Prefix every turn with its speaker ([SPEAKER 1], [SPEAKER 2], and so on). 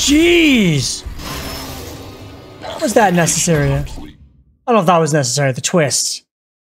[SPEAKER 1] Jeez! Was that necessary? I don't know if that was necessary, the twist.